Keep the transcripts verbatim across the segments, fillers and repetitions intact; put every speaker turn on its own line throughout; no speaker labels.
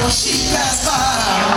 she passed by.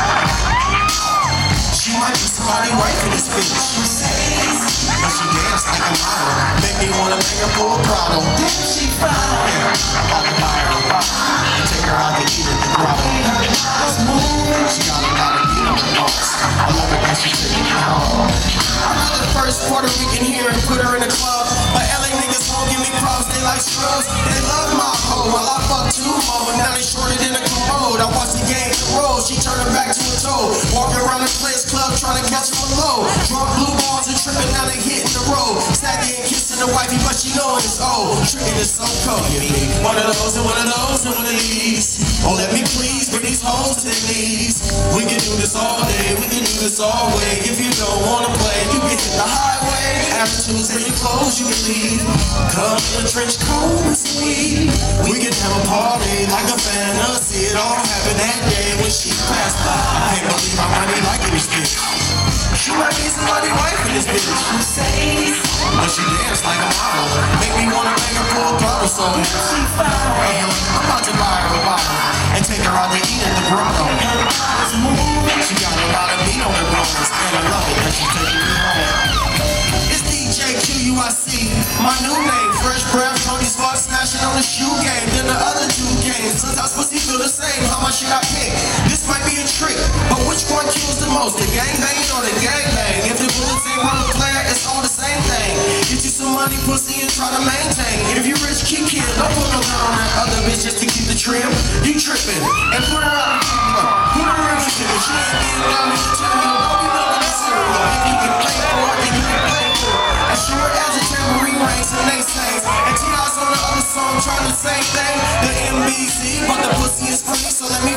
She might be somebody right for this bitch. She says, but she dance like a model. Make me wanna make her pull a throttle. Damn, she fine. Yeah, I'm about to buy her a bottle and take her out to eat at the grotto. Let's move. She got a lot of meat on her bones. I love it when she's taking me home. I put the first Puerto Rican here and put her in the club. But L A niggas won't give me props. They like scrubs. They love my hoe. Well, I fucked two more, but now they shorted in a commode. I watched the game roll. She turned her back to a toe. Walking around the place club trying to catch them low. Drunk blue balls and tripping, now they hitting the road. Saggy and kissing the wifey, but she know it's old. Tricking is so cold. One of those and one of those and one of these. Oh, let me please bring these hoes to their knees. We can do this all day, we can do this all way. If you don't wanna play, you can hit the highway. Attitudes and your clothes, you can leave. Come in a trench coat and sweet. We can have a party like a fantasy. It all happened that day when she passed by. I can't believe how money like this bitch. She might be somebody wife in this bitch. She says, but she dance like a model. Make me wanna make her pull a throttle. So she fine. I'm about to buy her a bottle and take her out to eat at the grotto. Let's move. She got a lot of meat on her bones, and I love it that she's taking me home. It's D J Q U I C, my new name. Fresh breath, Tony Spark snatching on the shoe game. Then the other two games, since I was supposed to feel the same. How much should I pick? This might be a trick, but which one kills the most? The gang bang or the gang bang? If the bullets ain't run the player, it's all the same thing. Get you some money, pussy, and try to maintain. If you rich, keep kid. Don't put no gun on that other bitch just to keep the trim. You tripping, and put her out. Put her in the chicken. She ain't getting down in the material. Don't be loving the cereal. If you can play for it, then you can play for it. As sure as a tambourine rings and they sing. And T I's on the other song trying the same thing. The M B C, but the pussy is free, so let me